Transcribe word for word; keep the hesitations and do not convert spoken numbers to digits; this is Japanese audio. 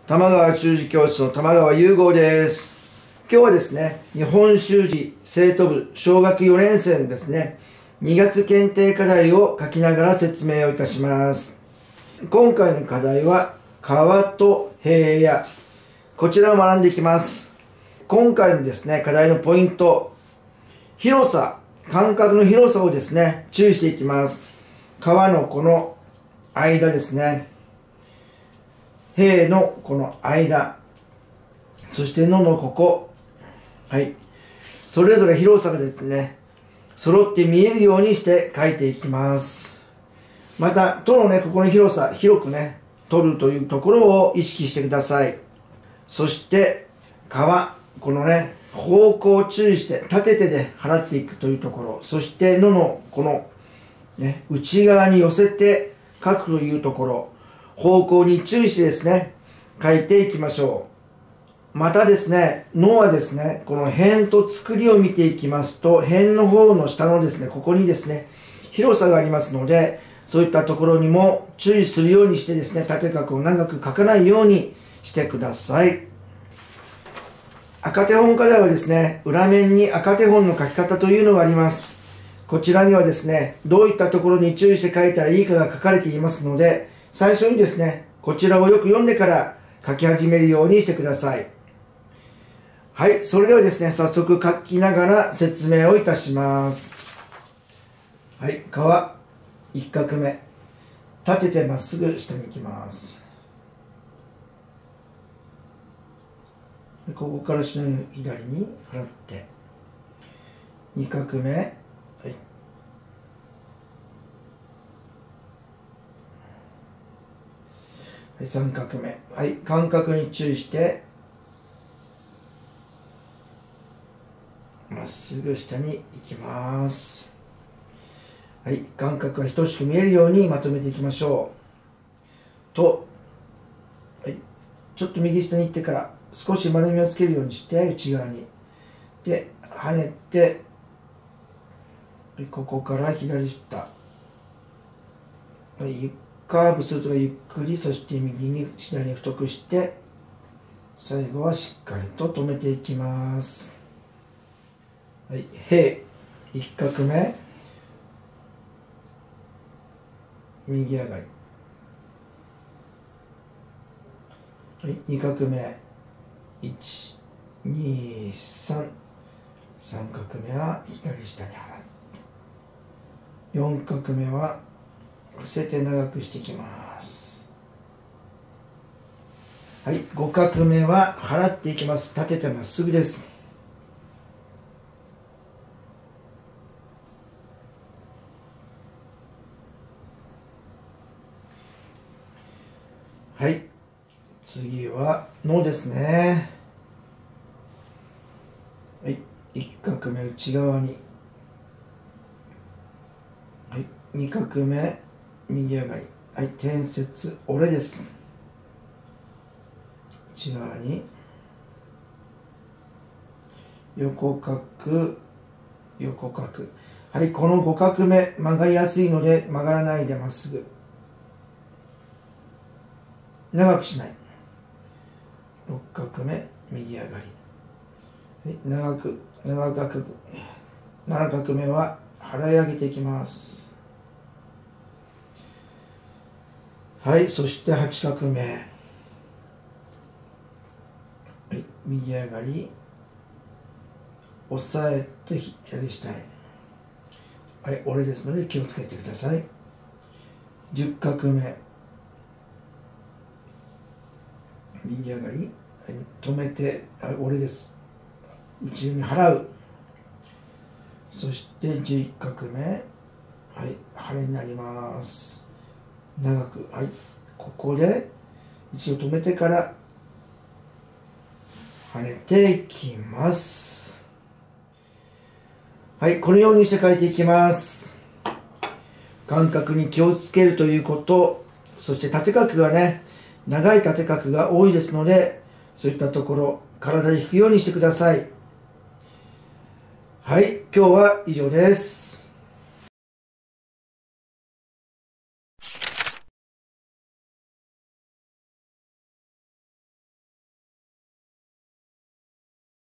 玉川習字教室の玉川雄吾です。今日はですね、日本習字生徒部小学よねん生のですね、にがつ検定課題を書きながら説明をいたします。今回の課題は、川と平野。こちらを学んでいきます。今回のですね、課題のポイント、広さ、間隔の広さをですね、注意していきます。川のこの間ですね。平のこの間、そしてののここ、はい、それぞれ広さがですね、揃って見えるようにして書いていきます。また、とのね、ここの広さ、広くね、取るというところを意識してください。そして、川、このね、方向を注意して、立ててで払っていくというところ、そして、のの、この、ね、内側に寄せて書くというところ、方向に注意してですね、書いていきましょう。またですね、のはですね、この辺と作りを見ていきますと、辺の方の下のですね、ここにですね、広さがありますので、そういったところにも注意するようにしてですね、縦画を長く書かないようにしてください。赤手本課題はですね、裏面に赤手本の書き方というのがあります。こちらにはですね、どういったところに注意して書いたらいいかが書かれていますので、最初にですね、こちらをよく読んでから書き始めるようにしてください。はい、それではですね、早速書きながら説明をいたします。はい、川、いっ画目。立ててまっすぐ下に行きます。ここから下の左に払って、に画目。はいはい、さん画目。はい、間隔に注意して、まっすぐ下に行きます。はい、間隔が等しく見えるようにまとめていきましょう。と、はい、ちょっと右下に行ってから、少し丸みをつけるようにして、内側に。で、跳ねて、ここから左下。はい、カーブするとゆっくり、そして右に左に太くして、最後はしっかりと止めていきます。はい、平、いっ画目、右上がり。はい、に画目、いち、に、さん、さん画目は左下に払って、よん画目は伏せて長くしていきます。はい、ご画目は払っていきます。立ててまっすぐです。はい、次はのですね。はい、いっ画目内側に。はい、に画目右上がり。はい、転接、折れです。内側に。横角、横角。はい、このご画目、曲がりやすいので、曲がらないでまっすぐ。長くしない。ろっ画目、右上がり。はい、長く、長く、なな画目は払い上げていきます。はい、そしてはち画目。はい、右上がり。押さえて左下へ。はい、折れですので気をつけてください。じゅう画目。右上がり。はい、止めて、はい、折れです。内に払う。そしてじゅういち画目。はい、晴れになります。長く、はい、ここで一度止めてから跳ねていきます。はい、このようにして書いていきます。間隔に気をつけるということ、そして縦画がね、長い縦画が多いですので、そういったところ、体で引くようにしてください。はい、今日は以上です。